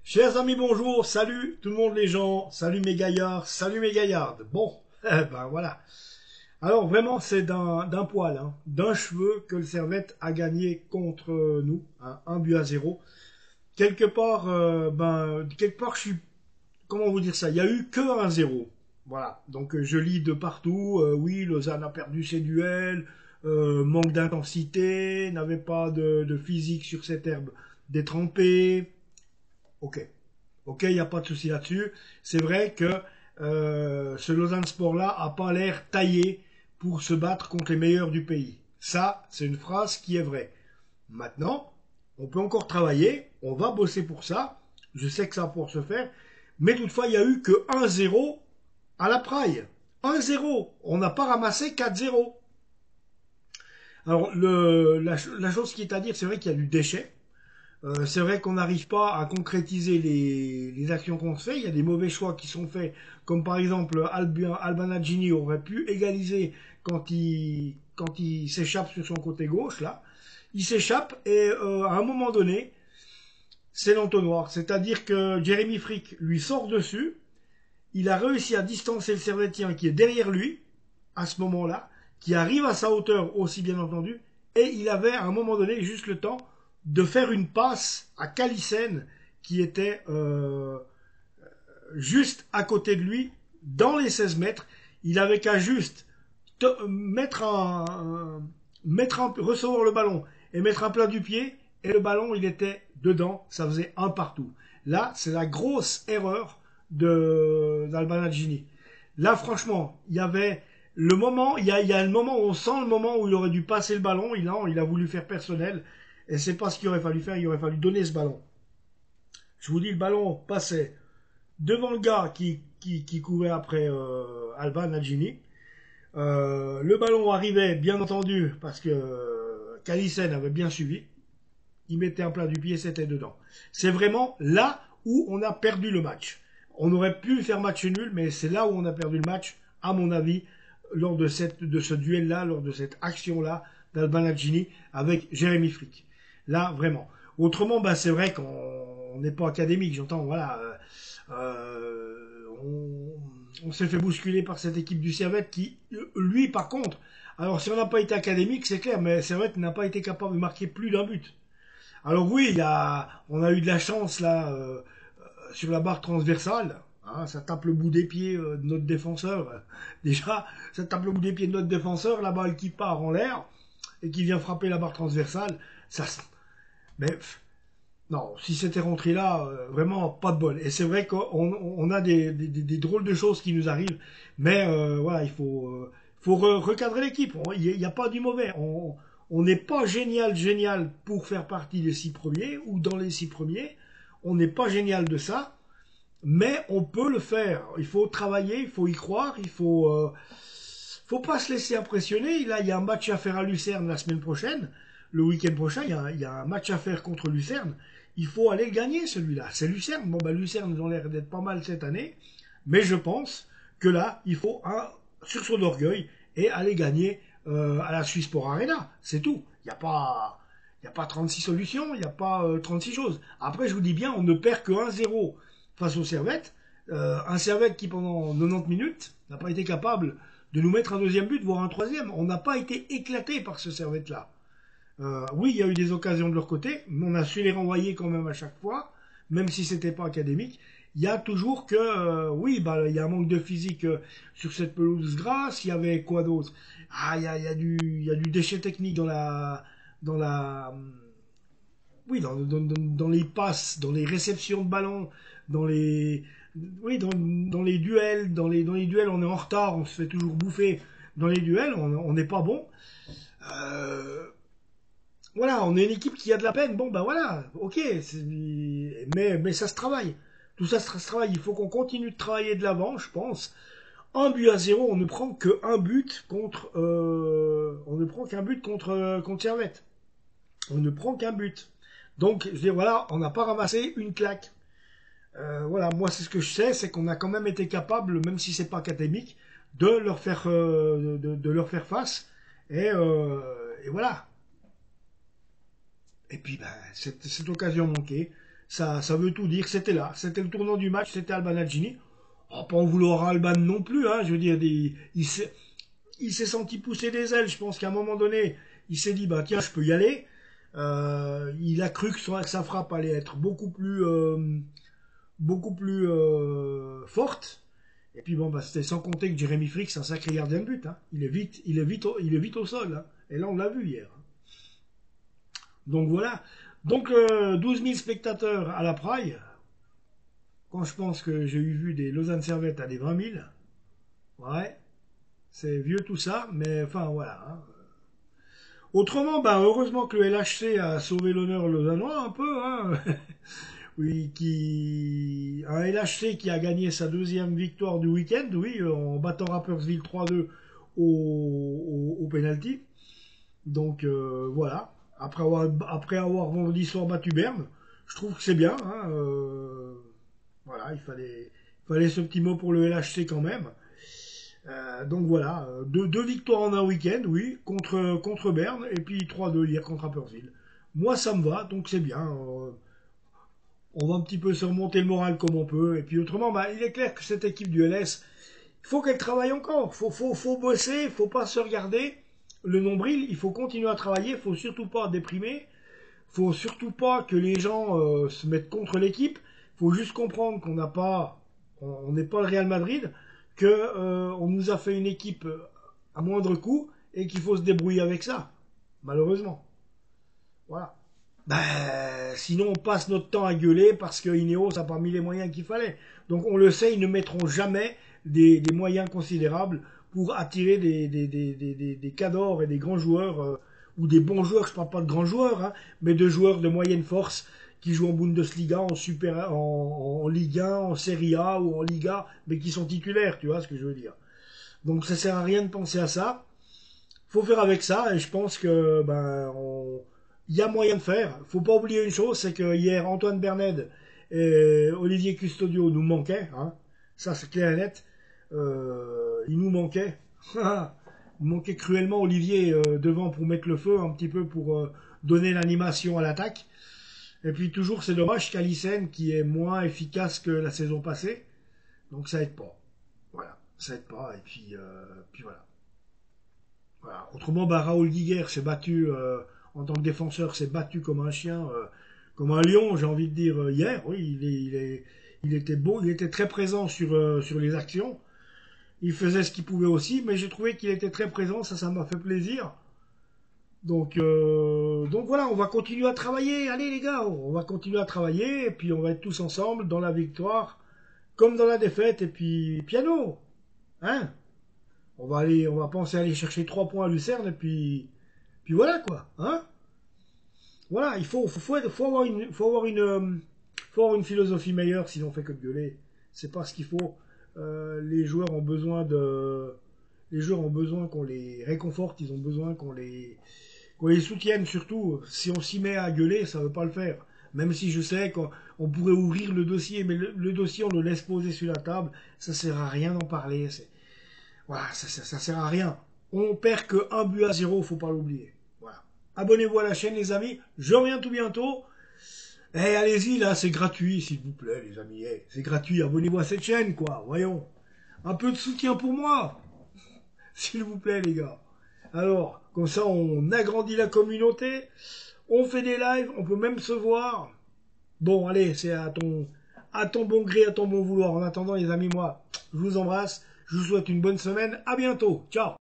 Chers amis, bonjour, salut tout le monde les gens, salut mes gaillards, salut mes gaillardes. Bon, ben voilà. Alors vraiment, c'est d'un poil, hein, d'un cheveu que le Servette a gagné contre nous, hein, 1 but à 0. Quelque part, je suis, comment vous dire ça, il y a eu que 1-0. Voilà, donc je lis de partout, oui, Lausanne a perdu ses duels, manque d'intensité, n'avait pas de physique sur cette herbe détrempée. Ok, ok, il n'y a pas de souci là-dessus. C'est vrai que ce Lausanne Sport-là a pas l'air taillé pour se battre contre les meilleurs du pays. Ça, c'est une phrase qui est vraie. Maintenant, on peut encore travailler, on va bosser pour ça. Je sais que ça va pouvoir se faire. Mais toutefois, il n'y a eu que 1-0 à la Praille. 1-0. On n'a pas ramassé 4-0. Alors, la chose qui est à dire, c'est vrai qu'il y a du déchet. C'est vrai qu'on n'arrive pas à concrétiser les actions qu'on se fait. Il y a des mauvais choix qui sont faits, comme par exemple Alban Adjini aurait pu égaliser quand il s'échappe sur son côté gauche, là. Il s'échappe et à un moment donné, c'est l'entonnoir. C'est-à-dire que Jérémy Frick lui sort dessus. Il a réussi à distancer le Servettien qui est derrière lui, à ce moment-là, qui arrive à sa hauteur aussi bien entendu, et il avait à un moment donné juste le temps de faire une passe à Calissen qui était juste à côté de lui, dans les 16 mètres. Il avait qu'à juste recevoir le ballon et mettre un plat du pied, et le ballon, il était dedans, ça faisait un partout. Là, c'est la grosse erreur d'Alban Gini. Là, franchement, il y avait le moment, il y a le moment où on sent le moment où il aurait dû passer le ballon, il a voulu faire personnel, et c'est pas ce qu'il aurait fallu faire, il aurait fallu donner ce ballon. Je vous dis, le ballon passait devant le gars qui courait après Alban Algini. Le ballon arrivait, bien entendu, parce que Calissen avait bien suivi. Il mettait un plat du pied, c'était dedans. C'est vraiment là où on a perdu le match. On aurait pu faire match nul, mais c'est là où on a perdu le match, à mon avis, lors de ce duel-là, lors de cette action-là d'Alban Algini avec Jérémy Frick. Là, vraiment. Autrement, bah, c'est vrai qu'on n'est pas académique, j'entends, voilà. On s'est fait bousculer par cette équipe du Servette qui, lui, par contre, alors si on n'a pas été académique, c'est clair, mais Servette n'a pas été capable de marquer plus d'un but. Alors oui, on a eu de la chance là sur la barre transversale. Hein, ça tape le bout des pieds de notre défenseur. Déjà, ça tape le bout des pieds de notre défenseur, la balle qui part en l'air et qui vient frapper la barre transversale. Mais non, si c'était rentré là, vraiment pas de bol. Et c'est vrai qu'on a des drôles de choses qui nous arrivent, mais voilà, il faut recadrer l'équipe. Il n'y a pas du mauvais. On n'est pas génial pour faire partie des 6 premiers ou dans les 6 premiers. On n'est pas génial de ça, mais on peut le faire. Il faut travailler, il faut y croire, faut pas se laisser impressionner. Là, il y a un match à faire à Lucerne la semaine prochaine. Le week-end prochain, il y a un match à faire contre Lucerne. Il faut aller le gagner, celui-là. C'est Lucerne. Bon, Lucerne, ils ont l'air d'être pas mal cette année. Mais je pense que là, il faut un sursaut d'orgueil et aller gagner à la Suisse Sport Arena. C'est tout. Il n'y a pas 36 solutions, il n'y a pas 36 choses. Après, je vous dis bien, on ne perd que 1-0 face au Servette. Un Servette qui, pendant 90 minutes, n'a pas été capable de nous mettre un deuxième but, voire un troisième. On n'a pas été éclaté par ce Servette-là. Oui, il y a eu des occasions de leur côté, mais on a su les renvoyer quand même à chaque fois, même si c'était pas académique. Il y a toujours que, oui, bah, il y a un manque de physique sur cette pelouse grasse. Il y avait quoi d'autre? Ah, il y a du déchet technique oui, dans les passes, dans les réceptions de ballon, dans les, oui, dans les duels, dans les duels, on est en retard, on se fait toujours bouffer. Dans les duels, on n'est pas bon. Euh, voilà, on est une équipe qui a de la peine. Bon, ben voilà, ok, mais ça se travaille. Tout ça, ça se travaille. Il faut qu'on continue de travailler de l'avant, je pense. 1 but à 0, on ne prend qu'un but contre, on ne prend qu'un but contre Servette. On ne prend qu'un but. Donc, je dis voilà, on n'a pas ramassé une claque. Voilà, moi c'est ce que je sais, c'est qu'on a quand même été capable, même si c'est pas académique, de leur faire face. Et voilà. Et puis, ben, cette occasion manquée, Ça veut tout dire. C'était là. C'était le tournant du match. C'était Alban Adjini. Oh, pas en vouloir à Alban non plus. Hein, je veux dire, il s'est senti pousser des ailes. Je pense qu'à un moment donné, il s'est dit, bah tiens, je peux y aller. Il a cru que sa frappe allait être beaucoup plus forte. Et puis bon, bah, c'était sans compter que Jérémy Frick, c'est un sacré gardien de but. Hein. Il est vite au sol. Hein. Et là, on l'a vu hier. Donc voilà. Donc 12 000 spectateurs à la Praille. Quand je pense que j'ai eu vu des Lausanne Servette à des 20 000. Ouais. C'est vieux tout ça, mais enfin voilà. Hein. Autrement, ben, heureusement que le LHC a sauvé l'honneur lausannois un peu. Hein. Oui, un LHC qui a gagné sa deuxième victoire du week-end, oui, en battant Rapperswil 3-2 au penalty. Donc voilà, après avoir vendredi soir battu Berne, je trouve que c'est bien. Hein, voilà, il fallait ce petit mot pour le LHC quand même. Donc voilà, deux victoires en un week-end, oui, contre Berne, et puis 3-2 hier contre Rapperswil. Moi, ça me va, donc c'est bien. On va un petit peu se remonter le moral comme on peut. Et puis autrement, bah, il est clair que cette équipe du LS, il faut qu'elle travaille encore. Faut bosser, il faut pas se regarder le nombril. Il faut continuer à travailler. Il faut surtout pas déprimer. Il faut surtout pas que les gens se mettent contre l'équipe. Il faut juste comprendre on n'est pas le Real Madrid, que on nous a fait une équipe à moindre coût et qu'il faut se débrouiller avec ça. Malheureusement. Voilà. Ben, sinon, on passe notre temps à gueuler parce que Ineos n'a pas mis les moyens qu'il fallait. Donc, on le sait, ils ne mettront jamais des moyens considérables pour attirer des cadors et des grands joueurs, ou des bons joueurs, je ne parle pas de grands joueurs, hein, mais de joueurs de moyenne force qui jouent en Bundesliga, en Ligue 1, en Serie A ou en Liga, mais qui sont titulaires, tu vois ce que je veux dire. Donc, ça sert à rien de penser à ça. Faut faire avec ça, et je pense que il y a moyen de faire. Faut pas oublier une chose, c'est que hier, Antoine Berned et Olivier Custodio nous manquaient. Hein. Ça, c'est clair et net. Il nous manquait. Il manquait cruellement Olivier devant pour mettre le feu, un petit peu pour donner l'animation à l'attaque. Et puis toujours, c'est dommage qu'Alicen, qui est moins efficace que la saison passée. Donc ça aide pas. Voilà, ça aide pas. Et puis voilà. Voilà. Autrement, bah, Raoul Guiguer s'est battu en tant que défenseur, s'est battu comme un chien, comme un lion, j'ai envie de dire hier. Oui, il était beau, il était très présent sur les actions. Il faisait ce qu'il pouvait aussi, mais j'ai trouvé qu'il était très présent, ça m'a fait plaisir. Donc voilà, on va continuer à travailler. Allez les gars, on va continuer à travailler et puis on va être tous ensemble dans la victoire, comme dans la défaite. Et puis piano, hein. On va penser à aller chercher 3 points à Lucerne et puis voilà quoi, hein. Voilà, faut avoir une philosophie meilleure, sinon on fait que de gueuler. C'est pas ce qu'il faut. Les joueurs ont besoin qu'on les réconforte, ils ont besoin qu'on les soutienne surtout. Si on s'y met à gueuler, ça veut pas le faire. Même si je sais qu'on pourrait ouvrir le dossier, mais le dossier on le laisse poser sur la table, ça sert à rien d'en parler. Voilà, ça sert à rien. On perd que 1 but à 0, faut pas l'oublier. Voilà. Abonnez-vous à la chaîne, les amis. Je reviens tout bientôt. Eh, allez-y, là, c'est gratuit, s'il vous plaît, les amis. Eh, c'est gratuit. Abonnez-vous à cette chaîne, quoi. Voyons. Un peu de soutien pour moi. S'il vous plaît, les gars. Alors, comme ça, on agrandit la communauté. On fait des lives. On peut même se voir. Bon, allez, c'est à ton bon gré, à ton bon vouloir. En attendant, les amis, moi, je vous embrasse. Je vous souhaite une bonne semaine. À bientôt. Ciao.